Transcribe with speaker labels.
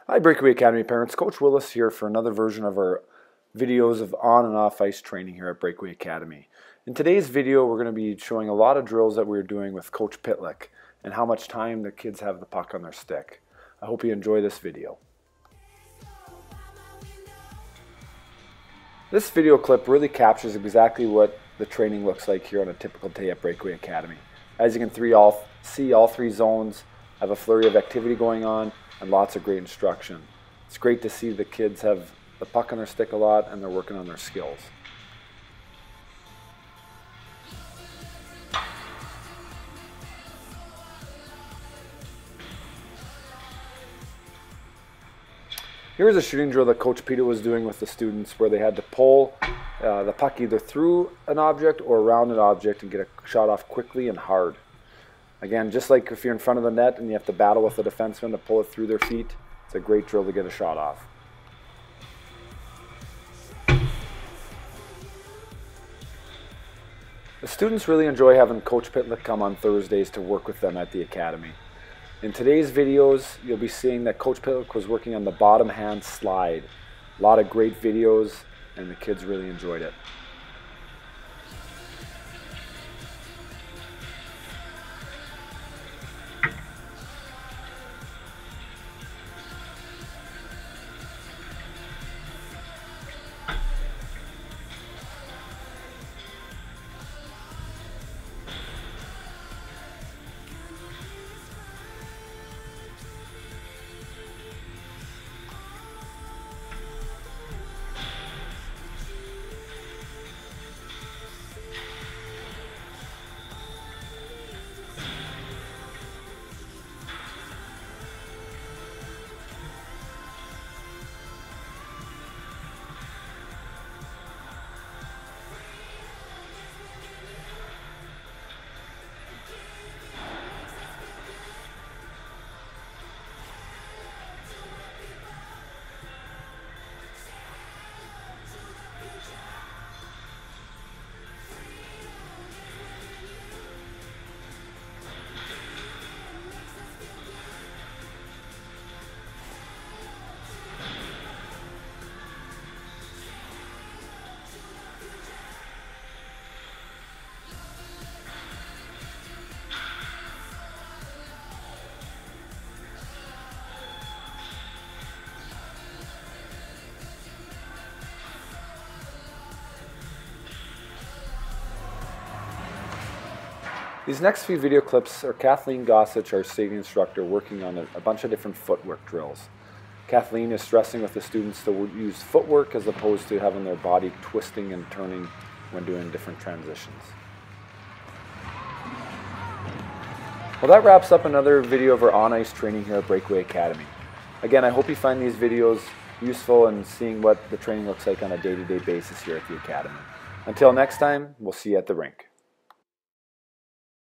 Speaker 1: Hi Breakaway Academy parents, Coach Willis here for another version of our videos of on and off ice training here at Breakaway Academy. In today's video we're going to be showing a lot of drills that we're doing with Coach Pitlick and how much time the kids have the puck on their stick. I hope you enjoy this video. This video clip really captures exactly what the training looks like here on a typical day at Breakaway Academy. As you can see, all three zones have a flurry of activity going on and lots of great instruction. It's great to see the kids have the puck on their stick a lot and they're working on their skills. Here's a shooting drill that Coach Peter was doing with the students where they had to pull the puck either through an object or around an object and get a shot off quickly and hard. Again, just like if you're in front of the net and you have to battle with the defenseman to pull it through their feet, it's a great drill to get a shot off. The students really enjoy having Coach Pitlick come on Thursdays to work with them at the Academy. In today's videos, you'll be seeing that Coach Pitlick was working on the bottom hand slide. A lot of great videos and the kids really enjoyed it. These next few video clips are Kathleen Gossage, our safety instructor, working on a bunch of different footwork drills. Kathleen is stressing with the students to use footwork as opposed to having their body twisting and turning when doing different transitions. Well, that wraps up another video of our on-ice training here at Breakaway Academy. Again, I hope you find these videos useful in seeing what the training looks like on a day-to-day basis here at the Academy. Until next time, we'll see you at the rink.